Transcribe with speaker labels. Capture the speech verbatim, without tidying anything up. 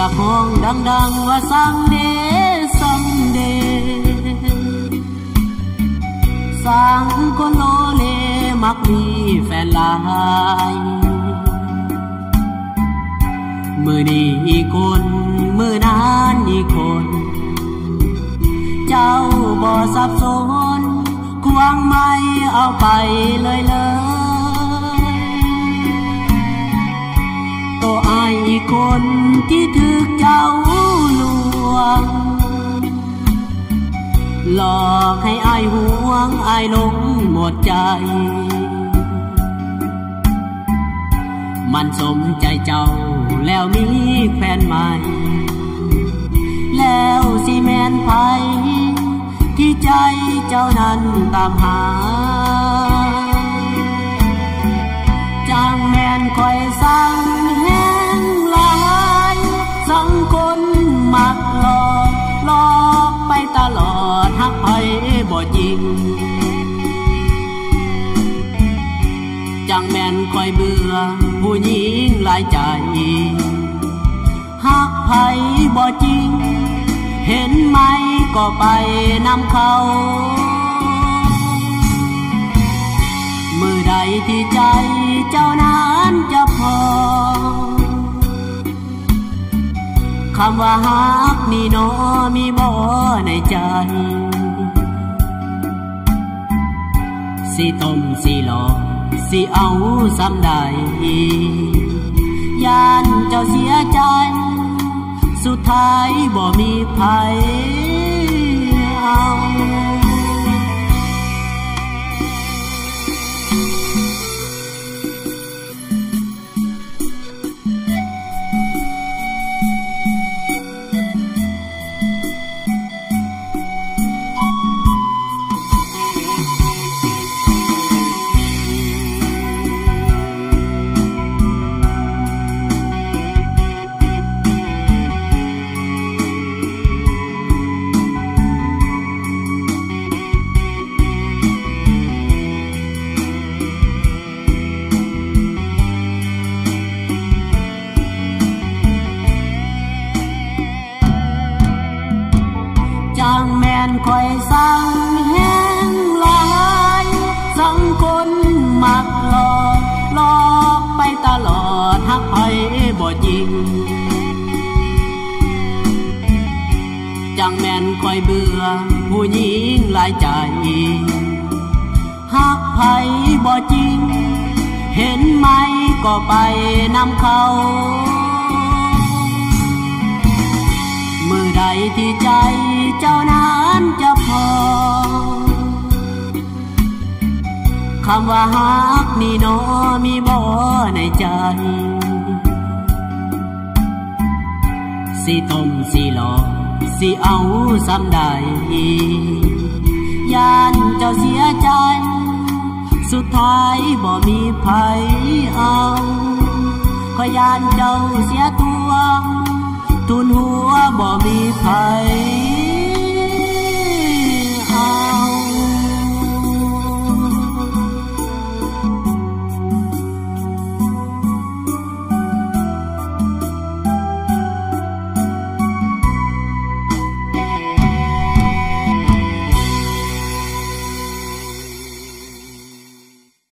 Speaker 1: ากห้องดังๆว่าสังเดสังเดสังคนโลเลมักมีแฟนหลายมือนี้อีกคนมือนานอีกคนเจ้าบ่สับสนควงไม่เอาไปเลยเลยตัวอายอีกคนที่ถึกเจ้าลวงหลอกให้อายห่วงอายหลงหมดใจมันสมใจเจ้าแล้วมีแฟนใหม่แล้วสิแม่นไผที่ใจเจ้านั้นตามหาจางแม่นคอยสั่งแห้งหลายสังคนมักหลอกหลอกไปตลอดหักไผบ่จริงจางแม่นคอยเบื่อผู้หญิงหลายใจหักไผบ่จริงเห็นไหมก็ไปนำเขามือใดที่ใจเจ้านั้นจะพอคำว่าฮักนี่น้อมีบ่ในใจสิต้มสิหลอกสิเอาซ้ำใดย่านเจ้าเสียใจสุดท้ายบ่มีไผเอาจางแม่นคอยสั่งแห้งหลายสังคนมักหลอกหลอกไปตลอดหักไผบ่จริงจางแม่นคอยเบื่อผู้หญิงหลายใจหักไผบ่จริงเห็นไหมก็ไปนำเขามือใดที่ใจเจ้านั้นจะพอคำว่าฮักนี่น้อมีบ่ในใจสิต้มสิหลอกสิเอาซ้ำใดย่านเจ้าเสียใจสุดท้ายบ่มีไผเอาขอยย่านเจ้าเสียตัวทุนหัวบ่มีไผ